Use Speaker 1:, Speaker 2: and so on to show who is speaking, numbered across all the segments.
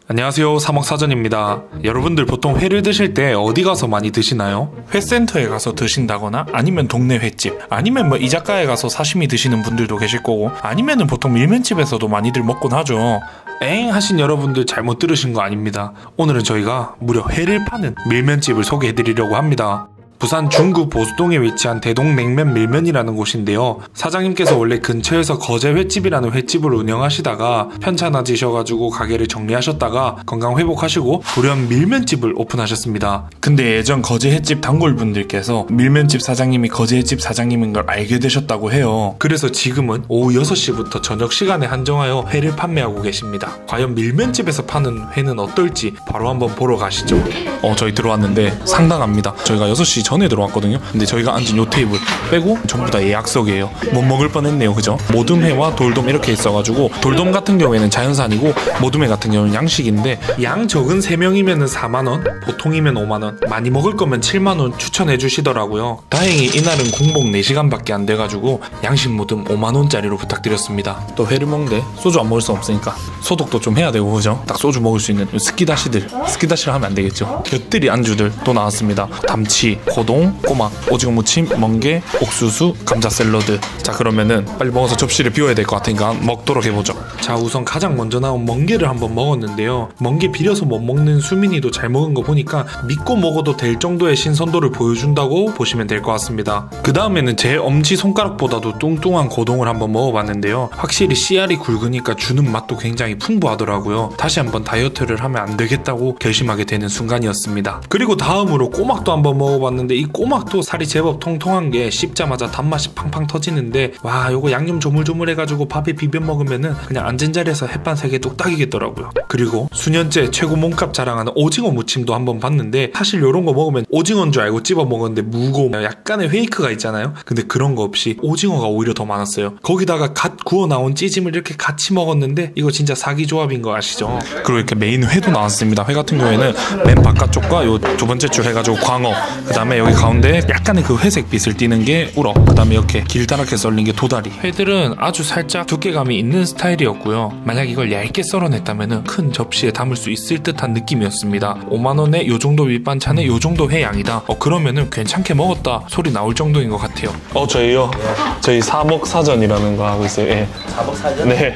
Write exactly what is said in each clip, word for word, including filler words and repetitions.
Speaker 1: 안녕하세요, 사먹사전입니다. 여러분들 보통 회를 드실 때 어디 가서 많이 드시나요? 회센터에 가서 드신다거나 아니면 동네 횟집, 아니면 뭐 이자카야에 가서 사시미 드시는 분들도 계실 거고, 아니면은 보통 밀면집에서도 많이들 먹곤 하죠. 엥 하신 여러분들 잘못 들으신 거 아닙니다. 오늘은 저희가 무려 회를 파는 밀면집을 소개해드리려고 합니다. 부산 중구 보수동에 위치한 대동냉면 밀면이라는 곳인데요. 사장님께서 원래 근처에서 거제 횟집이라는 횟집을 운영하시다가 편찮아지셔가지고 가게를 정리하셨다가 건강 회복하시고 돌연 밀면집을 오픈하셨습니다. 근데 예전 거제 횟집 단골분들께서 밀면집 사장님이 거제 횟집 사장님인 걸 알게 되셨다고 해요. 그래서 지금은 오후 여섯 시부터 저녁 시간에 한정하여 회를 판매하고 계십니다. 과연 밀면집에서 파는 회는 어떨지 바로 한번 보러 가시죠. 어 저희 들어왔는데 상당합니다. 저희가 여섯 시 전에 들어왔거든요. 근데 저희가 앉은 요 테이블 빼고 전부 다 예약석이에요. 못 먹을 뻔했네요, 그죠? 모둠회와 돌돔 이렇게 있어가지고, 돌돔 같은 경우에는 자연산이고 모둠회 같은 경우는 양식인데, 양 적은 세 명이면 사만 원, 보통이면 오만 원, 많이 먹을 거면 칠만 원 추천해 주시더라고요. 다행히 이날은 공복 네 시간밖에 안 돼가지고 양식 모둠 오만 원짜리로 부탁드렸습니다. 또 회를 먹는데 소주 안 먹을 수 없으니까 소독도 좀 해야 되고, 그죠? 딱 소주 먹을 수 있는 스키다시들, 스키다시를 하면 안 되겠죠. 곁들이 안주들 또 나왔습니다. 담치, 고동, 꼬막, 오징어 무침, 멍게, 옥수수, 감자 샐러드. 자, 그러면은 빨리 먹어서 접시를 비워야 될 것 같으니까 먹도록 해보죠. 자, 우선 가장 먼저 나온 멍게를 한번 먹었는데요. 멍게 비려서 못 먹는 수민이도 잘 먹은 거 보니까 믿고 먹어도 될 정도의 신선도를 보여준다고 보시면 될 것 같습니다. 그 다음에는 제 엄지손가락보다도 뚱뚱한 고동을 한번 먹어봤는데요. 확실히 씨알이 굵으니까 주는 맛도 굉장히 풍부하더라고요. 다시 한번 다이어트를 하면 안 되겠다고 결심하게 되는 순간이었습니다. 그리고 다음으로 꼬막도 한번 먹어봤는데, 이 꼬막도 살이 제법 통통한 게 씹자마자 단맛이 팡팡 터지는데, 와, 요거 양념 조물조물 해가지고 밥에 비벼 먹으면은 그냥 앉은 자리에서 햇반 세 개 뚝딱이겠더라고요. 그리고 수년째 최고 몸값 자랑하는 오징어 무침도 한번 봤는데, 사실 요런 거 먹으면 오징어인 줄 알고 찝어 먹었는데 무고 약간의 페이크가 있잖아요. 근데 그런 거 없이 오징어가 오히려 더 많았어요. 거기다가 갓 구워 나온 찌짐을 이렇게 같이 먹었는데, 이거 진짜 사기 조합인 거 아시죠? 그리고 이렇게 메인 회도 나왔습니다. 회 같은 경우에는 맨 바깥쪽과 요 두 번째 줄 해가지고 광어, 그 다음에 여기 가운데 약간의 그 회색 빛을 띠는 게 우럭, 그 다음에 이렇게 길다랗게 썰린 게 도다리. 회들은 아주 살짝 두께감이 있는 스타일이었고요. 만약 이걸 얇게 썰어냈다면 큰 접시에 담을 수 있을 듯한 느낌이었습니다. 오만 원에 요 정도 밑반찬에 요 정도 회 양이다. 어 그러면은 괜찮게 먹었다 소리 나올 정도인 것 같아요. 어 저희요? 저희 사먹사전이라는 거 하고 있어요. 예.
Speaker 2: 사먹사전?
Speaker 1: 네.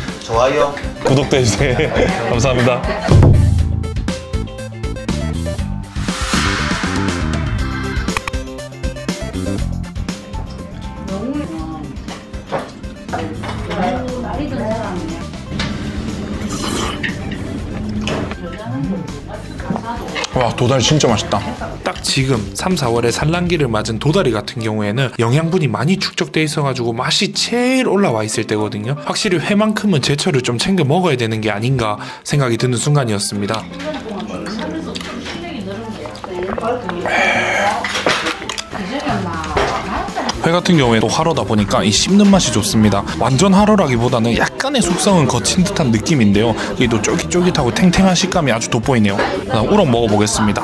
Speaker 2: 좋아요.
Speaker 1: 구독도 해주세요. 감사합니다. 와, 도다리 진짜 맛있다. 딱 지금 삼, 사월에 산란기를 맞은 도다리 같은 경우에는 영양분이 많이 축적돼 있어가지고 맛이 제일 올라와 있을 때거든요. 확실히 회만큼은 제철을 좀 챙겨 먹어야 되는 게 아닌가 생각이 드는 순간이었습니다. 회 같은 경우에도 화로다 보니까 이 씹는 맛이 좋습니다. 완전 화로라기보다는 약간의 숙성은 거친 듯한 느낌인데요. 이게 또 쫄깃쫄깃하고 탱탱한 식감이 아주 돋보이네요. 우럭 먹어보겠습니다.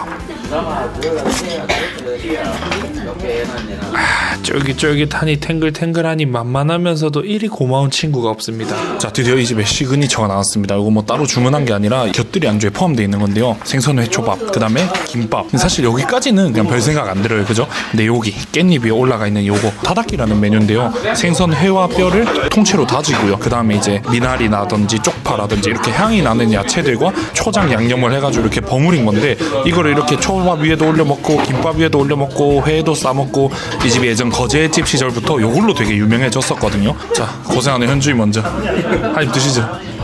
Speaker 1: 아, 쫄깃쫄깃하니 탱글탱글하니 만만하면서도 이리 고마운 친구가 없습니다. 자, 드디어 이 집에 시그니처가 나왔습니다. 이거 뭐 따로 주문한 게 아니라 곁들이 안주에 포함되어 있는 건데요. 생선회 초밥, 그 다음에 김밥. 사실 여기까지는 그냥 별 생각 안 들어요, 그죠? 근데 여기 깻잎 위에 올라가 있는 요거 타닥기라는 메뉴인데요. 생선회와 뼈를 통째로 다지고요. 그 다음에 이제 미나리라든지 쪽파라든지 이렇게 향이 나는 야채들과 초장 양념을 해가지고 이렇게 버무린 건데, 이거를 이렇게 초밥 위에도 올려 먹고 김밥 위에도 올려 먹고 회에도 싸 먹고, 이 집이 예전 거제집 시절부터 요걸로 되게 유명해졌었거든요. 자, 고생하는 현주이 먼저 한 입 드시죠.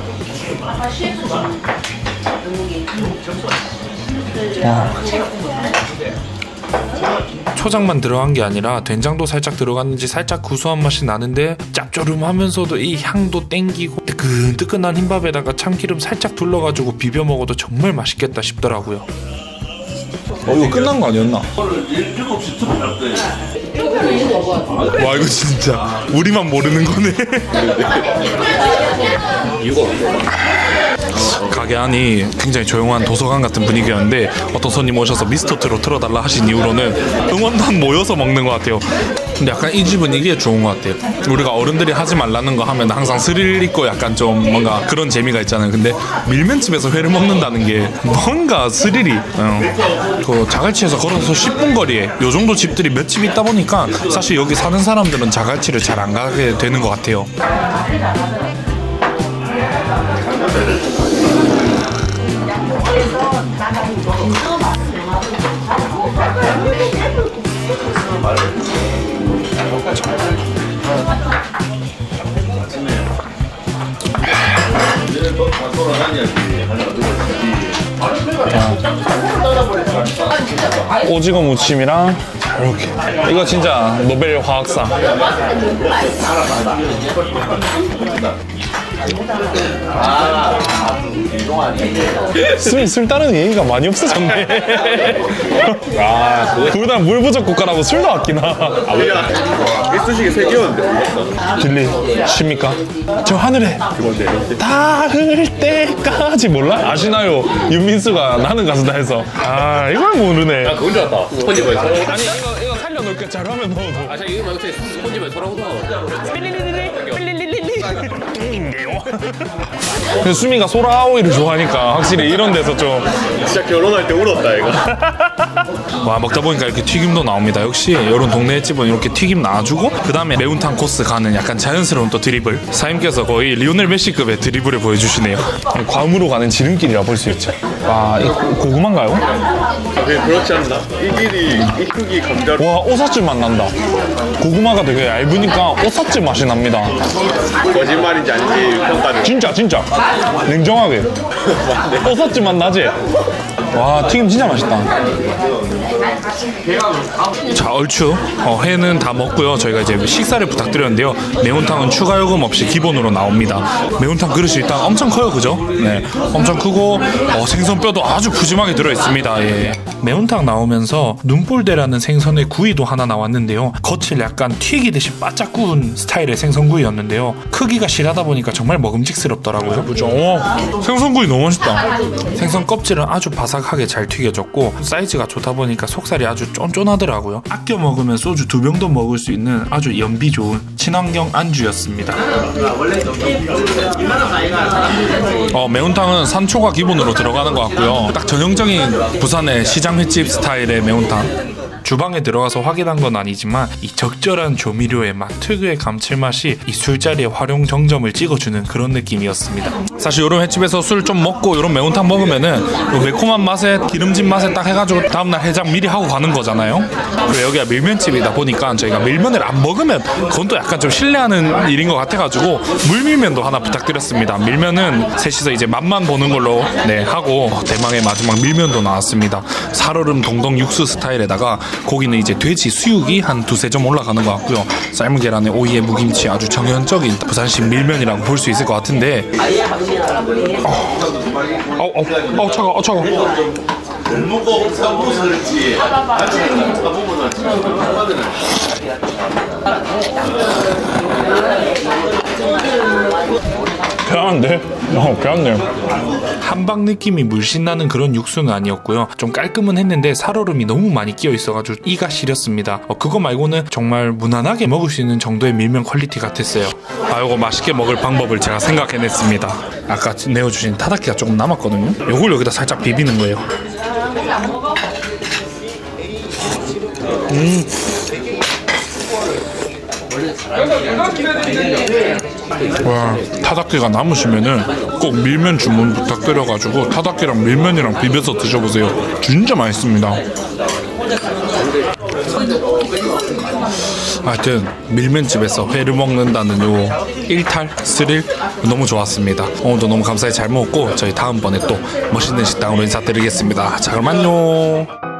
Speaker 1: 와. 초장만 들어간 게 아니라 된장도 살짝 들어갔는지 살짝 구수한 맛이 나는데, 짭조름하면서도 이 향도 땡기고, 뜨끈뜨끈한 흰밥에다가 참기름 살짝 둘러가지고 비벼 먹어도 정말 맛있겠다 싶더라고요. 어, 이거 끝난 거 아니었나? 와, 이거 진짜 우리만 모르는 거네. 이거 가게 안이 굉장히 조용한 도서관 같은 분위기였는데 어떤 손님 오셔서 미스터트로 틀어달라 하신 이후로는 응원단 모여서 먹는 것 같아요. 근데 약간 이 집은 이게 좋은 것 같아요. 우리가 어른들이 하지 말라는 거 하면 항상 스릴 있고 약간 좀 뭔가 그런 재미가 있잖아요. 근데 밀면집에서 회를 먹는다는 게 뭔가 스릴이 어. 그 자갈치에서 걸어서 십 분 거리에 요 정도 집들이 몇 집 있다 보니까 사실 여기 사는 사람들은 자갈치를 잘 안 가게 되는 것 같아요. 오징어 무침이랑 이렇게 이거 진짜 노벨 화학상. 술, 술 따르는 얘기가 많이 없어졌네. 아, 둘 다 물 부족 국가라고 술도 아끼나.
Speaker 3: 이쑤시개 세 개였는데
Speaker 1: 들리십니까? 저 하늘에 닿을 때까지 몰라? 아시나요? 윤민수가 나는 가수다 해서. 아, 이걸 모르네.
Speaker 3: 아 그건 줄 알았다. 스폰지보이 서라고.
Speaker 1: 아니 이거 이거 살려놓을게. 잘하면 넣어도.
Speaker 3: 아 자 이거 말고 스폰지보이 서라고 더.
Speaker 1: 수미가 소라오이를 좋아하니까 확실히 이런 데서 좀.
Speaker 3: 진짜 결혼할 때 울었다 이거.
Speaker 1: 와, 먹다 보니까 이렇게 튀김도 나옵니다. 역시 이런 동네 집은 이렇게 튀김 놔주고 그 다음에 매운탕 코스 가는 약간 자연스러운 또 드리블. 사장님께서 거의 리오넬 메시급의 드리블을 보여주시네요. 괌으로 가는 지름길이라 볼 수 있죠. 와, 이거 고구마인가요?
Speaker 3: 아 그게 그렇지 않나? 이 길이 이 흙이 감자로.
Speaker 1: 와, 오삿집 맛 난다. 고구마가 되게 얇으니까 오삿집 맛이 납니다.
Speaker 3: 거짓말인지 아닌지 평가는.
Speaker 1: 진짜 진짜 냉정하게 오삿집 맛 나지? 와, 튀김 진짜 맛있다. 자, 얼추 어, 회는 다 먹고요. 저희가 이제 식사를 부탁드렸는데요. 매운탕은 추가 요금 없이 기본으로 나옵니다. 매운탕 그릇이 일단 엄청 커요, 그죠? 네, 엄청 크고 어, 생선뼈도 아주 푸짐하게 들어있습니다. 예. 매운탕 나오면서 눈볼대라는 생선의 구이도 하나 나왔는데요. 겉을 약간 튀기듯이 바짝 구운 스타일의 생선구이였는데요. 크기가 실하다 보니까 정말 먹음직스럽더라고요. 그죠? 오, 생선구이 너무 맛있다. 생선 껍질은 아주 바삭하게 잘 튀겨졌고 사이즈가 좋다 보니까 속살이 아주 쫀쫀하더라고요. 아껴 먹으면 소주 두 병도 먹을 수 있는 아주 연비 좋은 친환경 안주였습니다. 어, 매운탕은 산초가 기본으로 들어가는 것 같고요. 딱 전형적인 부산의 시장 횟집 스타일의 매운탕. 주방에 들어가서 확인한 건 아니지만 이 적절한 조미료의 맛, 특유의 감칠맛이 이 술자리에 활용 정점을 찍어주는 그런 느낌이었습니다. 사실 이런 횟집에서 술 좀 먹고 이런 매운탕 먹으면은 매콤한 맛에 기름진 맛에 딱 해가지고 다음날 해장 미리 하고 가는 거잖아요. 그리고 여기가 밀면집이다 보니까 저희가 밀면을 안 먹으면 그건 또 약간 좀 실례하는 일인 것 같아가지고 물밀면도 하나 부탁드렸습니다. 밀면은 셋이서 이제 맛만 보는 걸로 네 하고 대망의 마지막 밀면도 나왔습니다. 살얼음 동동 육수 스타일에다가 고기는 이제 돼지 수육이 한 두세 점 올라가는 것 같고요. 삶은 계란에 오이에 무김치, 아주 정연적인 부산식 밀면이라고 볼 수 있을 것 같은데. 어, 어, 어, 어, 차가워, 어, 차가워. 괜찮은데? 어, 괜찮네. 한방 느낌이 물씬 나는 그런 육수는 아니었고요. 좀 깔끔은 했는데 살얼음이 너무 많이 끼어 있어가지고 이가 시렸습니다. 어, 그거 말고는 정말 무난하게 먹을 수 있는 정도의 밀면 퀄리티 같았어요. 아, 요거 맛있게 먹을 방법을 제가 생각해냈습니다. 아까 내어주신 타다키가 조금 남았거든요. 요걸 여기다 살짝 비비는 거예요. 음. 와, 타다키가 남으시면은 꼭 밀면 주문 부탁드려가지고 타다키랑 밀면이랑 비벼서 드셔보세요. 진짜 맛있습니다. 하여튼 밀면집에서 회를 먹는다는 요 일탈, 스릴 너무 좋았습니다. 오늘도 너무 감사히 잘 먹었고 저희 다음번에 또 멋있는 식당으로 인사드리겠습니다. 자, 그럼 안녕.